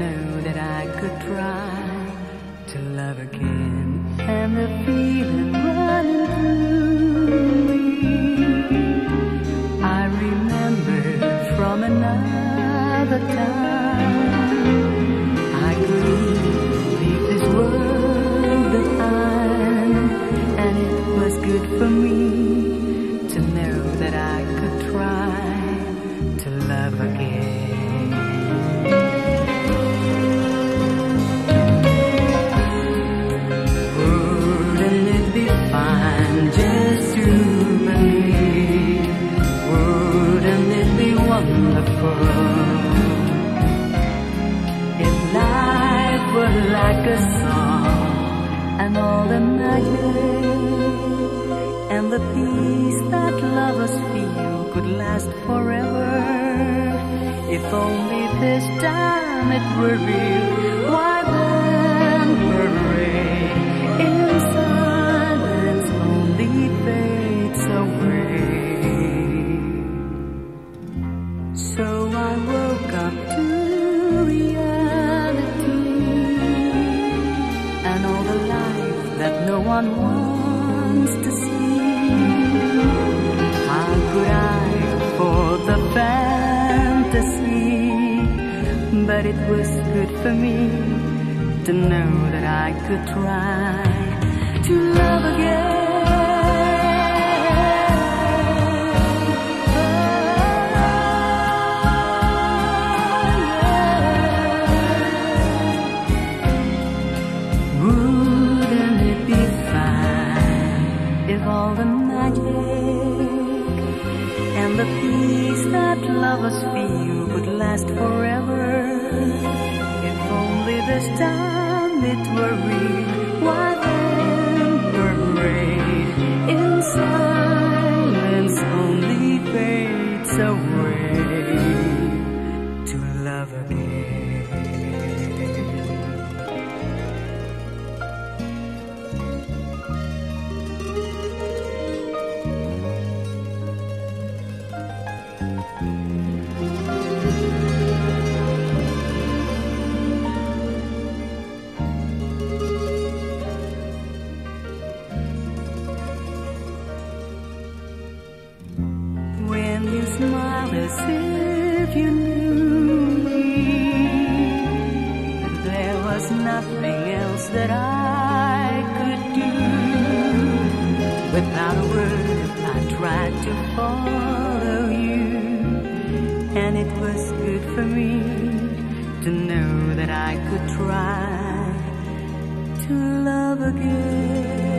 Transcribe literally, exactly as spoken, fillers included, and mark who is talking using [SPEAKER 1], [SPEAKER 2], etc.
[SPEAKER 1] know that I could try to love again, and the feeling running through me. I remember from another time I could leave this world behind, and it was good for me to know that I could try to love again. Wouldn't it be fine just to believe? Wouldn't it be wonderful if life were like a song, and all the magic and the peace that lovers feel could last forever? If only this time it were real, why then hooray? In silence only fades away. So I woke up to reality, and all the life that no one wants to see. How could I afford the fantasy? But it was good for me to know that I could try to love again. Wouldn't it be fine if all the magic and the peace that lovers feel could last forever? If only this time it were real, why then parade in silence only fades away to love again. Smile as if you knew me, and there was nothing else that I could do. Without a word I tried to follow you, and it was good for me to know that I could try to love again.